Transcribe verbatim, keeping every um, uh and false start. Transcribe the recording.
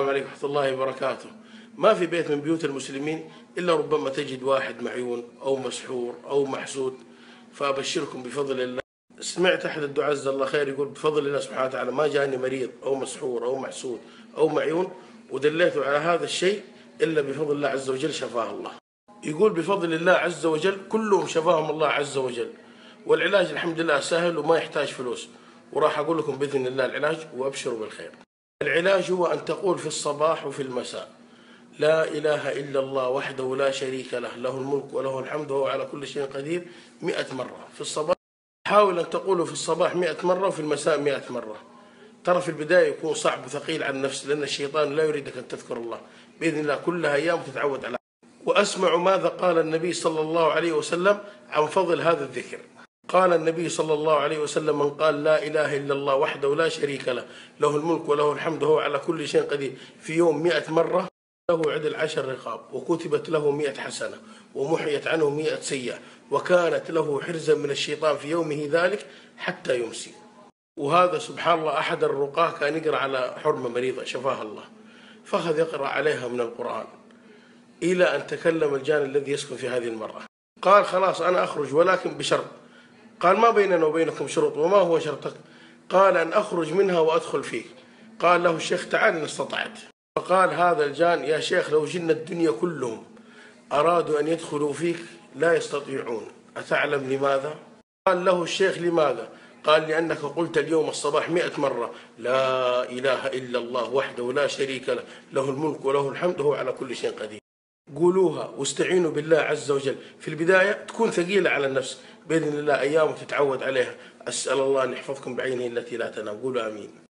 السلام عليكم ورحمة الله وبركاته. ما في بيت من بيوت المسلمين إلا ربما تجد واحد معيون أو مسحور أو محسود، فأبشركم بفضل الله. سمعت أحد الدعاة جزاه الله خير يقول بفضل الله سبحانه وتعالى ما جاني مريض أو مسحور أو محسود أو معيون ودليته على هذا الشيء إلا بفضل الله عز وجل شفاه الله. يقول بفضل الله عز وجل كلهم شفاهم الله عز وجل، والعلاج الحمد لله سهل وما يحتاج فلوس، وراح أقول لكم بإذن الله العلاج وأبشروا بالخير. العلاج هو أن تقول في الصباح وفي المساء لا إله إلا الله وحده لا شريك له، له الملك وله الحمد وهو على كل شيء قدير مئة مرة في الصباح. حاول أن تقوله في الصباح مئة مرة وفي المساء مئة مرة. ترى في البداية يكون صعب وثقيل على النفس لأن الشيطان لا يريدك أن تذكر الله، بإذن الله كلها أيام تتعود على. وأسمع ماذا قال النبي صلى الله عليه وسلم عن فضل هذا الذكر. قال النبي صلى الله عليه وسلم من قال لا إله إلا الله وحده لا شريك له، له الملك وله الحمد وهو على كل شيء قدير في يوم مئة مرة له عدل عشر رقاب، وكتبت له مئة حسنة ومحيت عنه مئة سيئة، وكانت له حرزا من الشيطان في يومه ذلك حتى يمسي. وهذا سبحان الله أحد الرقاة كان يقرأ على حرمة مريضة شفاها الله، فأخذ يقرأ عليها من القرآن إلى أن تكلم الجان الذي يسكن في هذه المرأة. قال خلاص أنا أخرج ولكن بشرط. قال ما بيننا وبينكم شروط. وما هو شرطك؟ قال أن أخرج منها وأدخل فيك. قال له الشيخ تعال إن استطعت. فقال هذا الجان يا شيخ لو جن الدنيا كلهم أرادوا أن يدخلوا فيك لا يستطيعون، أتعلم لماذا؟ قال له الشيخ لماذا؟ قال لأنك قلت اليوم الصباح مئة مرة لا إله إلا الله وحده لا شريك له، له الملك وله الحمد وهو على كل شيء قدير. قولوها واستعينوا بالله عز وجل. في البداية تكون ثقيلة على النفس، بإذن الله أيام تتعود عليها. أسأل الله أن يحفظكم بعينه التي لا تنام. قولوا آمين.